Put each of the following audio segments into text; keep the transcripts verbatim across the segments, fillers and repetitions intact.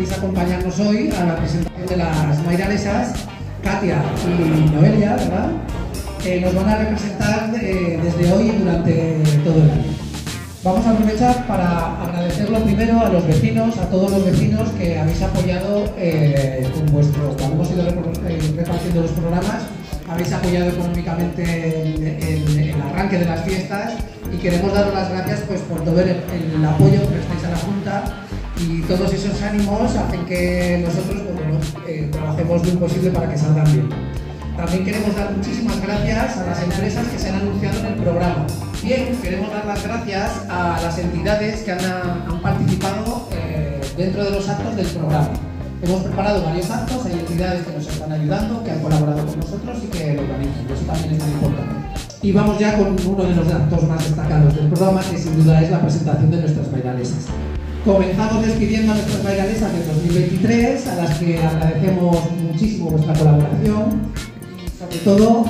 venís a acompañarnos hoy a la presentación de las Mairalesas, Katia y Noelia, ¿verdad? Eh, nos van a representar eh, desde hoy y durante todo el año. Vamos a aprovechar para agradecerlo primero a los vecinos, a todos los vecinos que habéis apoyado eh, con vuestro, cuando hemos ido repartiendo los programas, habéis apoyado económicamente el, el, el arranque de las fiestas y queremos daros las gracias pues, por todo el, el apoyo que prestáis a la Junta, y todos esos ánimos hacen que nosotros pues, bueno, eh, trabajemos lo imposible para que salgan bien. También queremos dar muchísimas gracias a las empresas que se han anunciado en el programa. Bien, queremos dar las gracias a las entidades que han, han participado eh, dentro de los actos del programa. Hemos preparado varios actos, hay entidades que nos están ayudando, que han colaborado con nosotros y que lo organizan. Eso también es muy importante. Y vamos ya con uno de los actos más destacados del programa, que sin duda es la presentación de nuestras Mairalesas. Comenzamos despidiendo a nuestras Mairalesas del dos mil veintitrés, a las que agradecemos muchísimo vuestra colaboración. Sobre todo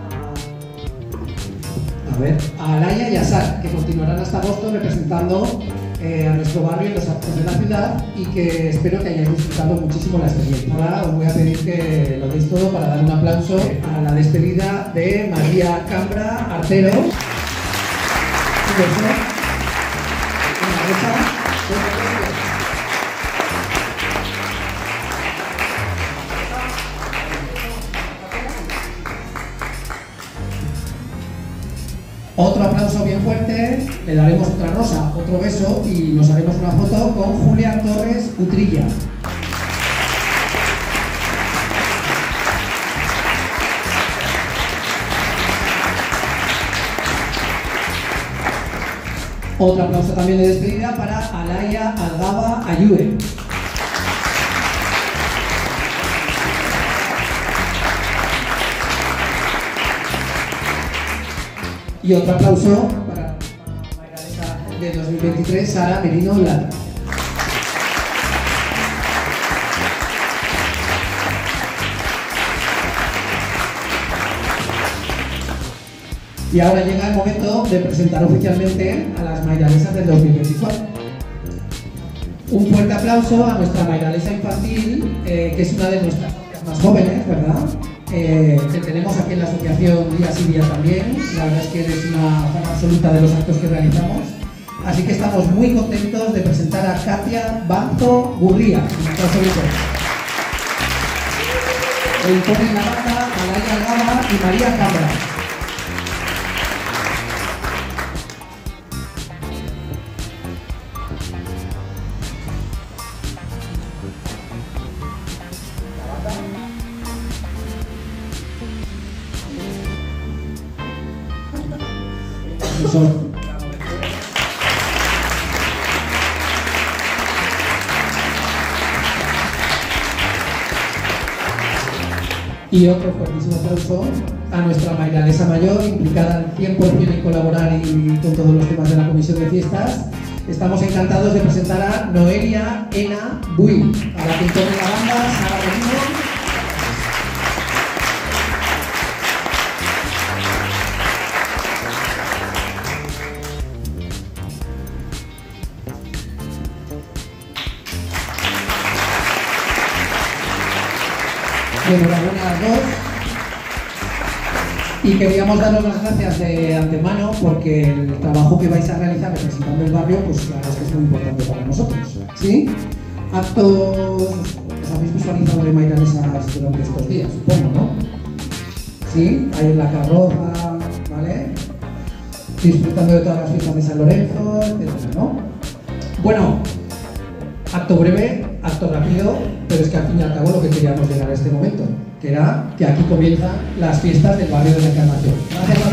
a, a, ver, a Alaya y a Sara, que continuarán hasta agosto representando eh, a nuestro barrio en los actos de la ciudad, y que espero que hayáis disfrutado muchísimo la experiencia. Ahora os voy a pedir que lo deis todo para dar un aplauso a la despedida de María Cambra Artero. Otro aplauso bien fuerte, le daremos otra rosa, otro beso y nos haremos una foto con Julia Torres Utrilla. Otro aplauso también de despedida para Alaya Algaba Ayue. Y otro aplauso para la Mairalesa de dos mil veintitrés, Sara Merino Lata. Y ahora llega el momento de presentar oficialmente a las Mairalesas del dos mil veinticuatro. Un fuerte aplauso a nuestra Mairalesa infantil, eh, que es una de nuestras más jóvenes, ¿verdad? Eh, que tenemos aquí en la asociación día sí día también. La verdad es que eres una fan absoluta de los actos que realizamos, así que estamos muy contentos de presentar a Katia Banzo Gurría, e imponen la banda Alaya Algaba y María Cambra. Son. Y otro fuertísimo aplauso a nuestra Mairalesa mayor, implicada al cien por cien en colaborar y con todos los temas de la comisión de fiestas. Estamos encantados de presentar a Noelia Ena Bui, a la que impone la banda Sara Merino. Enhorabuena a las dos, y queríamos daros las gracias de antemano porque el trabajo que vais a realizar representando el barrio, pues la verdad es que es muy importante para nosotros, ¿sí? Actos, os habéis visualizado de Mairalesas durante estos días, supongo, ¿no? Sí, ahí en la carroza, ¿vale? Disfrutando de todas las fiestas de San Lorenzo, etcétera, ¿no? Bueno, acto breve, acto rápido, pero es que al fin y al cabo lo que queríamos llegar a este momento, que era que aquí comienzan las fiestas del barrio de la Encarnación. Gracias.